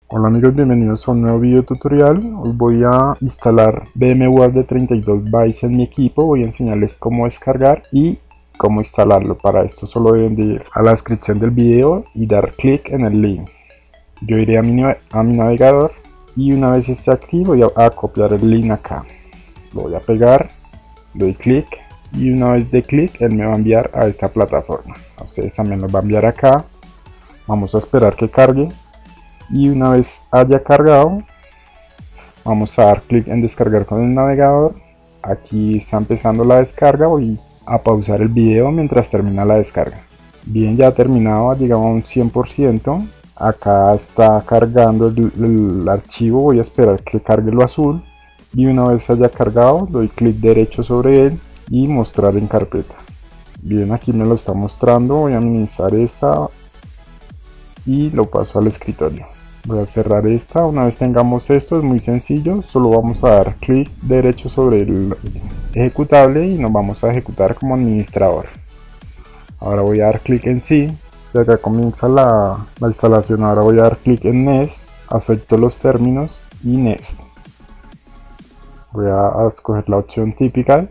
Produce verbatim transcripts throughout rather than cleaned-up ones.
Hola amigos, bienvenidos a un nuevo video tutorial. Hoy voy a instalar VMware de treinta y dos bytes en mi equipo. Voy a enseñarles cómo descargar y cómo instalarlo. Para esto solo deben de ir a la descripción del video y dar clic en el link. Yo iré a mi, a mi navegador y una vez esté aquí voy a, a copiar el link acá. Lo voy a pegar, doy clic y una vez de clic él me va a enviar a esta plataforma. A ustedes también los va a enviar acá. Vamos a esperar que cargue. Y una vez haya cargado, vamos a dar clic en descargar con el navegador. Aquí está empezando la descarga. Voy a pausar el video mientras termina la descarga. Bien, ya ha terminado, ha llegado a un cien por ciento. Acá está cargando el, el archivo. Voy a esperar que cargue lo azul y una vez haya cargado doy clic derecho sobre él y mostrar en carpeta. Bien, aquí me lo está mostrando. Voy a minimizar esta y lo paso al escritorio. Voy a cerrar esta. Una vez tengamos esto, es muy sencillo, solo vamos a dar clic derecho sobre el ejecutable y nos vamos a ejecutar como administrador. Ahora voy a dar clic en sí, de acá comienza la, la instalación. Ahora voy a dar clic en Next, acepto los términos y Next. Voy a, a escoger la opción típica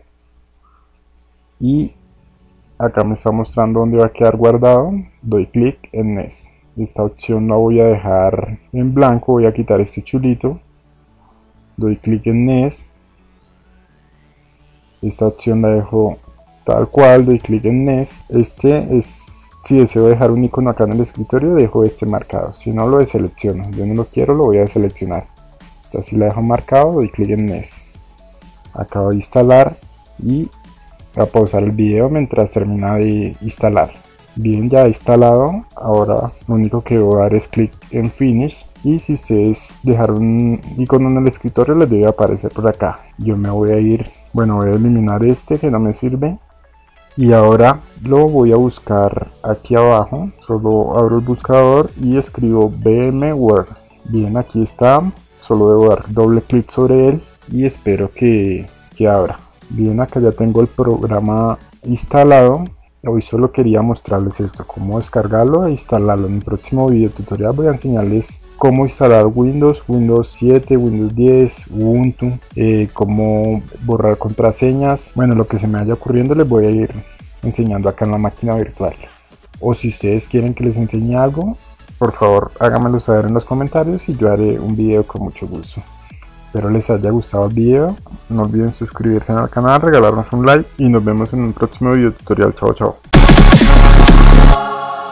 y acá me está mostrando dónde va a quedar guardado. Doy clic en Next. Esta opción la voy a dejar en blanco, voy a quitar este chulito, doy clic en Next, esta opción la dejo tal cual, doy clic en Next. Este es, si deseo dejar un icono acá en el escritorio, dejo este marcado, si no lo deselecciono, yo no lo quiero, lo voy a deseleccionar. Esta sí la dejo marcado, doy clic en Next. Acabo de instalar y voy a pausar el video mientras termina de instalar. Bien, ya instalado. Ahora lo único que voy a dar es clic en Finish y si ustedes dejaron un icono en el escritorio les debe aparecer por acá. Yo me voy a ir, bueno, voy a eliminar este que no me sirve y ahora lo voy a buscar aquí abajo. Solo abro el buscador y escribo VMware. Bien, aquí está. Solo debo dar doble clic sobre él y espero que, que abra. Bien, acá ya tengo el programa instalado. Hoy solo quería mostrarles esto, cómo descargarlo e instalarlo. En el próximo video tutorial voy a enseñarles cómo instalar Windows, Windows siete, Windows diez, Ubuntu, eh, cómo borrar contraseñas. Bueno, lo que se me vaya ocurriendo les voy a ir enseñando acá en la máquina virtual. O si ustedes quieren que les enseñe algo, por favor háganmelo saber en los comentarios y yo haré un video con mucho gusto. Espero les haya gustado el video, no olviden suscribirse al canal, regalarnos un like y nos vemos en un próximo video tutorial. Chao, chao.